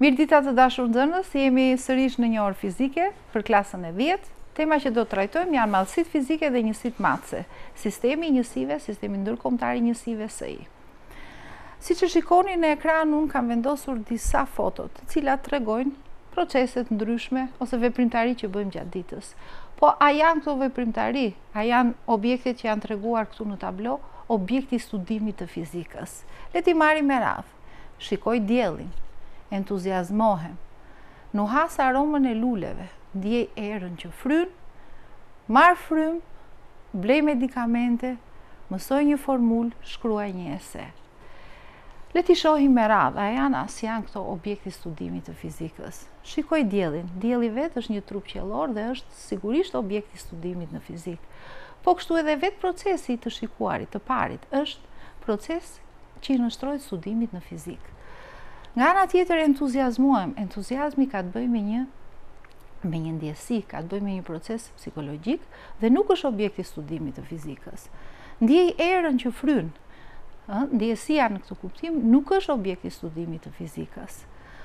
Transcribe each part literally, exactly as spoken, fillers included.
Mirë dita të dashur nxënës, jemi sërish në një orë fizike për klasën e dhjetë. Tema që do të trajtojmë janë mallësitë fizike dhe njësitë matëse, sistemi i njësive, sistemi ndërkombëtar i njësive S I. Siç e shikoni në ekran, unë kam vendosur disa foto, të cilat tregojnë procese të ndryshme ose veprimtari që bëjmë gjatë ditës. Po a janë këto veprimtari? A janë objektet që janë treguar këtu në tablo, objekti i studimit të fizikës? Le t'i marrim me radhë. Shikoj diellin, entuziazmohem, nuhas aromën e luleve, ndjej erën që fryn, marr frym, blej medikamente, mësoj një formulë, shkruaj një ese. Le t'i shohim me radhë, a janë as janë këto objekti studimit të fizikës. Shikoj diellin, dielli vetë është një trup qiellor dhe është sigurisht objekti studimit në fizikë. Po kështu edhe vetë procesi të shikuarit, të parit, është proces që i nështrojë studimit në fizikë. Nga ana tjetër entuziazmohem, entuziazmi ka të bëjë me një me një ndjesi, ka të bëjë me një proces psikologjik dhe nuk është objekti studimit të fizikës. Ndjej erën që fryn, ndjesia në këtë kuptim nuk është objekti studimit të fizikës.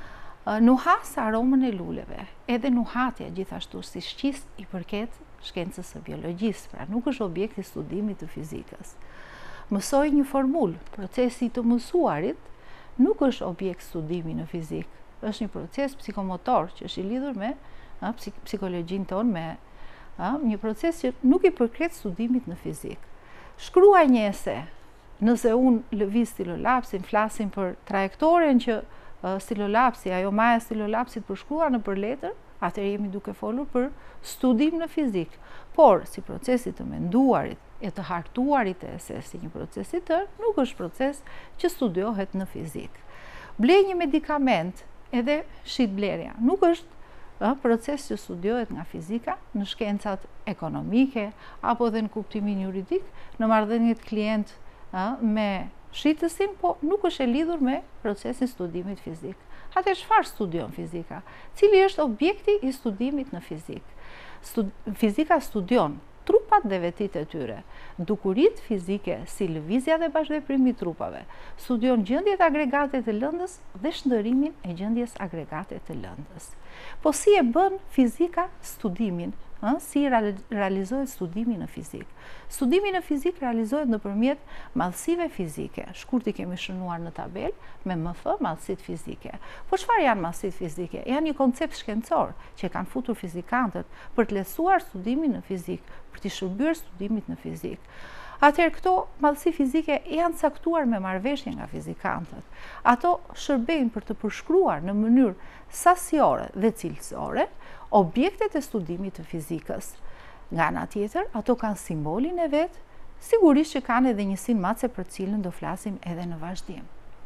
Nuhas aromën e luleve, edhe nuhatja gjithashtu si shqis i përket shkencës së biologjisë, pra nuk është objekti studimit të fizikës. Mësoj një formulë, procesi të mësuarit nuk është objekt studimi në fizikë, është një proces psikomotor që është i lidhur me a, psik psikologjinë tonë, me a, një proces që nuk i përket studimit në fizikë. Shkruaj një ese, nëse unë lëviz stilolapsin, flasim për trajektoren që a, stilolapsi, ajo maja stilolapsit përshkruar në për letër, atëherë jemi duke folur për studim në fizikë. Por, si procesi të menduarit, e të hartuarit e ese si një proces i tërë, nuk është proces që studiohet në fizikë. Blej një medikament, edhe shit blerja, nuk është a, proces që studiohet nga fizika në shkencat ekonomike, apo dhe në kuptimin juridik, në marrëdhëniet klient a, me shitësin, po nuk është e lidhur me procesin studimit fizik. Atë çfarë studion fizika? Cili është objekti i studimit në fizikë? Stud fizika studion trupat dhe vetit e tyre, dukurit fizike si lëvizja dhe bashkëveprimi i trupave, studion gjendjet agregate të lëndës dhe shndërimin e gjendjes agregate të lëndës. Po si e bën fizika studimin? Ha? Si realizohet studimi në fizikë? Studimi në fizikë realizohet nëpërmjet madhësive fizike. Shkurt i kemi shënuar në tabel me M F madhësitë fizike. Po çfarë janë madhësitë fizike? Janë një koncept shkencor që kanë futur fizikantët për të lehtësuar studimin në fizikë, për të shërbyer studimit në fizikë. Atëherë këto madhësi fizike janë caktuar me marrëveshje nga fizikantët. Ato shërbejnë për të përshkruar në mënyrë sasiore dhe cilësore objektet e studimit të fizikës. Nga ana tjetër, ato kanë simbolin e vetë, sigurisht që kanë edhe njësinë matëse për cilën do flasim edhe në vazhdim.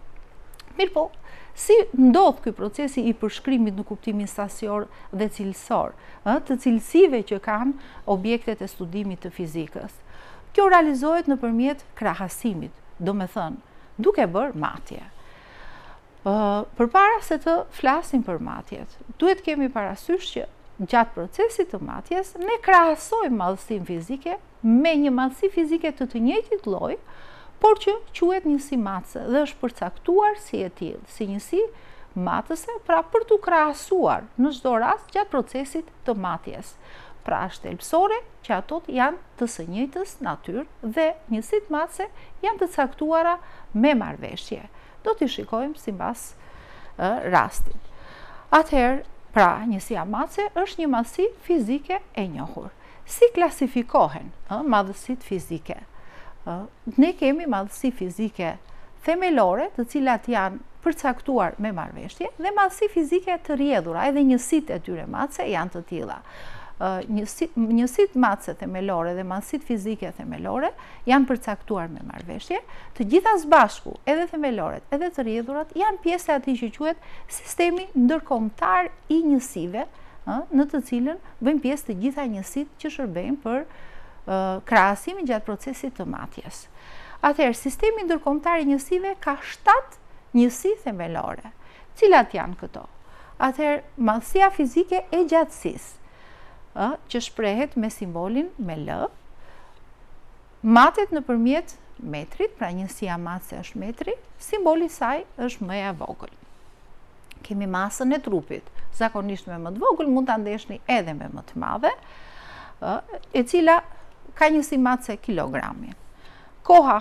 Mirë po, si ndodh ky procesi i përshkrimit në kuptimin sasior dhe cilësor, të cilësive që kanë objektet e studimit të fizikës? Kjo realizohet nëpërmjet krahasimit, do me thënë, duke bërë matje. Uh, përpara se të flasim për matjet, duhet kemi parasysh që gjatë procesit të matjes, ne krahasojmë madhësinë fizike me një madhësi fizike të të njëjtit lloj, por që quhet njësi matëse dhe është përcaktuar si e tillë, si njësi matëse, pra për të krahasuar në çdo rast gjatë procesit të matjes. Pra është thelbësore që ato janë të së njëjtës natyrë dhe njësitë matëse janë të caktuara me marrëveshje. Do t'i shikojmë sipas uh, rastit. Atëherë, pra, njësia matëse është një madhësi fizike e njohur. Si klasifikohen uh, madhësitë fizike? Uh, ne kemi madhësi fizike themelore, të cilat janë përcaktuar me marrëveshje, dhe madhësi fizike të rrjedhura, edhe njësitë e tyre matëse janë të tilla. Uh, njësitë njësit matëse themelore dhe madhësitë fizike themelore janë përcaktuar me marrëveshje, të gjitha së bashku, edhe themeloret, edhe të rrjedhurat, janë pjesë e atij që quhet sistemi ndërkombëtar i njësive, uh, në të cilën bëjnë pjesë të gjitha njësitë që shërbejnë për uh, krahasimin gjatë procesit të matjes. Atëherë, sistemi ndërkombëtar i njësive ka shtatë njësi themelore. Cilat janë këto? Atëherë, madhësia fizike e gjatësisë, Uh, që shprehet me simbolin me L, matet nëpërmjet metrit, pra njësia matëse është metri, simboli i saj është m-ja e vogël. Kemi masën e trupit, zakonisht me më të vogël, mund ta ndeshni edhe me më të madhe, e cila ka njësi matëse kilogrami. Koha,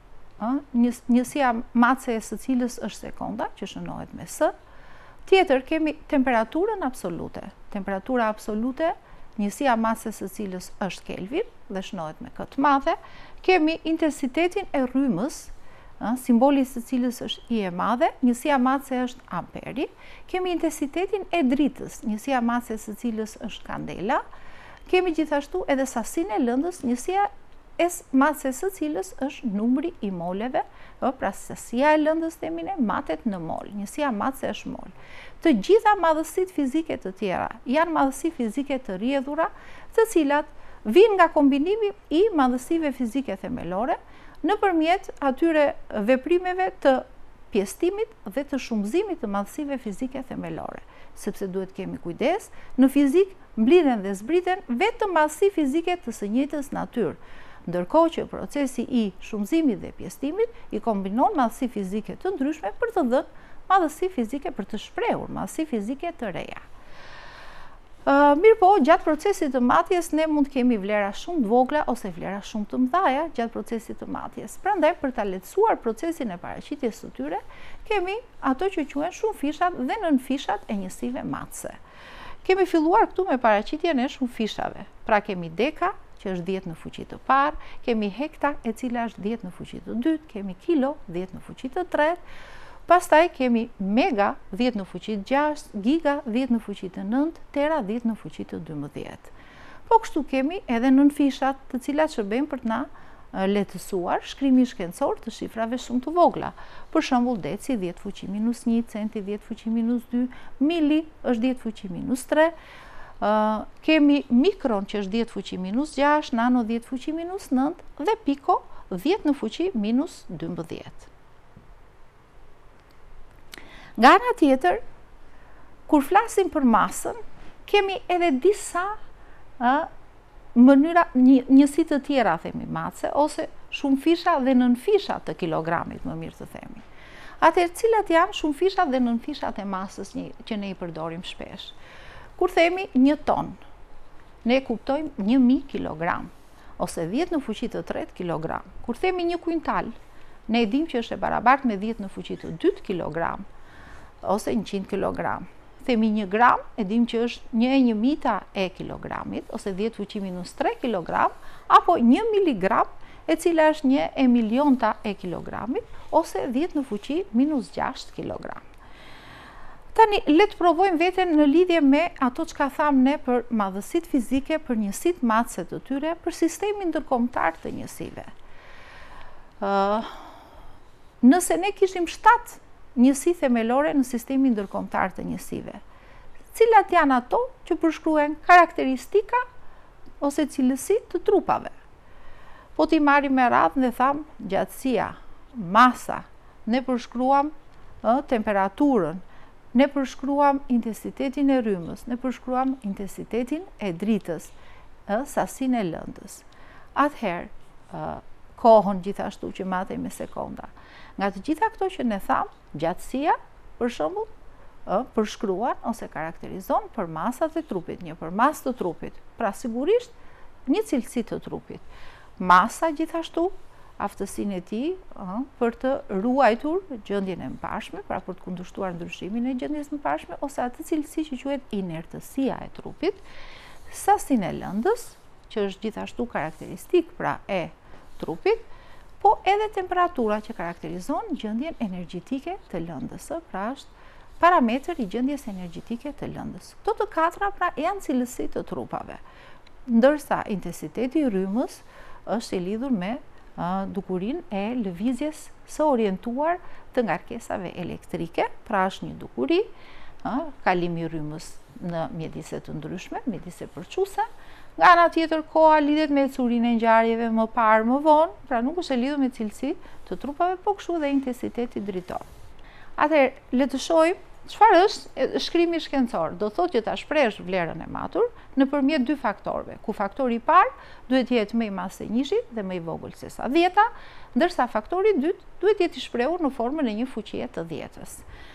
njësia matëse e së cilës është sekonda, që shënohet me s. Tjetër, kemi temperaturën absolute. Temperatura absolute, njësia matëse së cilës është Kelvin, dhe shënohet me këtë madhe. Kemi intensitetin e rrymës, simboli së cilës është I e madhe, njësia matëse është amperi. Kemi intensitetin e dritës, njësia matëse së cilës është kandela. Kemi gjithashtu edhe sasinë e lëndës, njësia e matëse së cilës është numri I moleve, pra sasia e lëndës themine matet në mol, njësia matëse është mol. Të gjitha madhësit fizike të tjera janë madhësi fizike të rrjedhura, të cilat vinë nga kombinimi I madhësive fizike themelore, në përmjet atyre veprimeve të pjestimit dhe të shumëzimit të madhësive fizike themelore. Sepse duhet kemi kujdes, në fizik mblidhen dhe zbriten vetëm madhësi fizike të së njëjtës natyrë, ndërkohë që procesi I shumëzimit dhe pjestimit I kombinon madhësi fizike të ndryshme për të dhënë madhësi fizike për të shprehur, madhësi fizike të reja. Uh, mirë po, gjatë procesit të matjes ne mund kemi vlera shumë të vogla ose vlera shumë të mëdhaja gjatë procesit të matjes. Prandaj, për ta lehtësuar procesin e paraqitjes së tyre, kemi ato që quhen shumë fishat dhe nën fishat e njësive matëse. Kemi filluar këtu me paraqitjen e shumë fishave. Pra kemi deka, që është dhjetë në fuqi të parë, kemi hekta, e cila është dhjetë në fuqi të dytë, kemi kilo, dhjetë në fuqi të tretë. Pastaj kemi mega, dhjetë në fuqi të gjashtë, giga, dhjetë në fuqi të nëntë, tera, dhjetë në fuqi të dymbëdhjetë. Po kështu kemi edhe nën fishat të cilat shërbejnë për të na lehtësuar shkrimi shkencor të shifrave shumë të vogla. Për shembull, deci dhjetë fuqi minus një, centi dhjetë fuqi minus dy, mili është dhjetë fuqi minus tre, uh, kemi mikron që është dhjetë fuqi minus gjashtë, nano dhjetë fuqi minus nëntë dhe piko dhjetë në fuqi minus dymbëdhjetë. Nga ana tjetër, kur flasim për masën, kemi edhe disa a, mënyra, një, njësi të tjera themi matëse, ose shumë fisha dhe nën fisha të kilogramit, më mirë të themi. Atëherë, cilat janë shumë fishat dhe nën fishat e masës një, që ne I përdorim shpesh. Kur themi një ton, ne kuptojmë një mijë kilogram, ose dhjetë në fuqi të tretë kilogram. Kur themi një kuintal, ne dim që është e barabartë me dhjetë në fuqi të dytë kilogram, ose njëqind kilogram. Themi një gram, e dim që është një e një mita e kilogramit, ose dhjetë fuqi minus tre kilogram, apo një miligram, e cila është një e milionta e kilogramit, ose dhjetë në fuqi minus gjashtë kilogram. Tani, le të provojmë veten në lidhje me ato që ka thamë ne për madhësit fizike, për njësit matëse të tyre, për sistemin ndërkombëtar të njësive. Uh, nëse ne kishim shtatë njësi themelore në sistemin ndërkombëtar të njësive. Cilat janë ato që përshkruhen karakteristika ose cilësi të trupave? Po t'i marrim me radhë dhe thamë gjatësia, masa, ne përshkruam e, temperaturën, ne përshkruam intensitetin e rrymës, ne përshkruam intensitetin e dritës, e, sasinë e lëndës. Atëherë, e, kohën gjithashtu që matej me sekonda. Nga të gjitha këto që ne thamë, gjatësia, për shembull, përshkruan ose karakterizon për masat e trupit, një për masë të trupit, pra sigurisht një cilësi të trupit. Masa gjithashtu, aftësinë e tij për të ruajtur gjendjen e mbarshme, pra për të kundërshtuar ndryshimin e gjendjes mbarshme, ose atë cilësi që quhet inertësia e trupit, sasinë e lëndës, që është gjithashtu karakteristik pra e trupit, po edhe temperatura që karakterizon gjendjen energjetike të lëndës, pra është parametër I gjendjes energjetike të lëndës. Këto të katra pra janë cilësi të trupave, ndërsa intensiteti I rrymës është I lidhur me uh, dukurinë e lëvizjes së orientuar të ngarkesave elektrike, pra është një dukuri, uh, kalimi I rrymës në mjedise të ndryshme, mjedise përçuese. Nga ana tjetër, koha lidhet me ecurinë e ngjarjeve më parë më vonë, pra nuk është e lidhur me cilësi të trupave, po kështu dhe intensiteti dritor. Atëherë, le të shohim çfarë është shkrimi shkencor. Do thotë që ta shprehësh vlerën e matur nëpërmjet dy faktorëve, ku faktori I parë duhet jetë më I madh se njëzet dhe më I vogël se sa dhjeta, ndërsa faktori I dytë duhet jetë I shprehur në formën e një fuqie të dhjetës.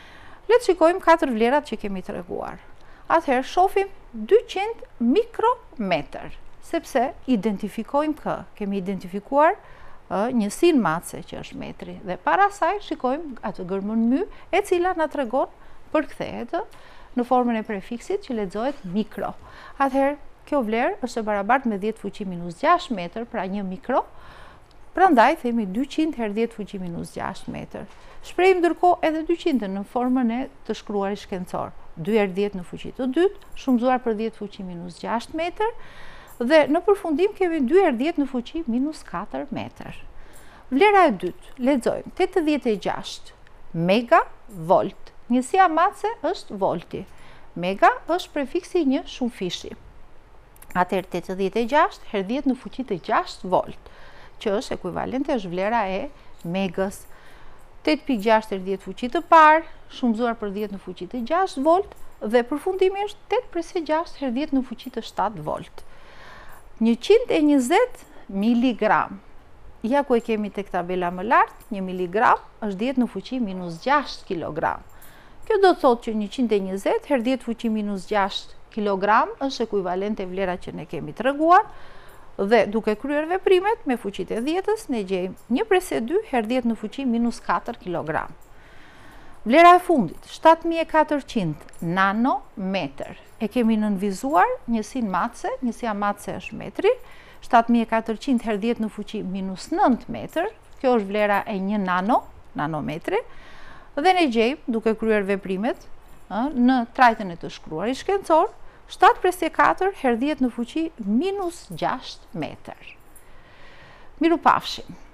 Le të shikojmë katër vlerat që kemi treguar. Atëherë shohim dyqind mikrometër, sepse identifikojmë kë, kemi identifikuar njësinë mace që është metri, dhe para saj shikojmë atë gërmën my, e cila na tregon përkthehet në formën e prefiksit që lexohet mikro. Atëherë kjo vlerë është e barabartë me dhjetë fuqi minus gjashtë metër, pra një mikro. Prandaj themi dyqind herë dhjetë fuqi minus gjashtë metër. Shprehim ndërkohë edhe dyqind në formën e të shkruarit shkencor. dy herë dhjetë në fuqi të dytë, shumëzuar për dhjetë fuqi minus gjashtë metër, dhe në përfundim kemi dy herë dhjetë në fuqi minus katër metër. Vlera e dytë, lexojmë tetëdhjetë e gjashtë megavolt. Njësia mace është volti. Mega është prefiksi një shumëfishi. Atëherë tetëdhjetë e gjashtë herë dhjetë në fuqi të gjashtë volt, që është ekuivalente, është vlera e megës. tetë pikë gjashtë herë dhjetë fuqi të parë, shumëzuar për dhjetë në fuqi të gjashtë volt, dhe përfundimi është tetë presë gjashtë herë dhjetë në fuqi të shtatë volt. njëqind e njëzet miligram. Ja ku e kemi tek tabela më lartë, një miligram është dhjetë në fuqi minus gjashtë kilogram. Kjo do të thotë që njëqind e njëzet herë dhjetë fuqi minus gjashtë kilogram është ekuivalente vlera që ne kemi treguar, dhe duke kryer veprimet me fuqitë e dhjetës, ne gjejmë një presë dy herë dhjetë në fuqi minus katër kilogram. Vlera e fundit, shtatë mijë e katërqind nanometër. E kemi nënvizuar njësinë mace, njësia mace është metri, shtatë mijë e katërqind herë dhjetë në fuqi minus nëntë metër, kjo është vlera e një nano, nanometri, dhe ne gjejmë, duke kryer veprimet, në trajtën e të shkruarit shkencor, shtatë presë katër herë dhjetë në fuqi minus gjashtë metër. Miru pafshim.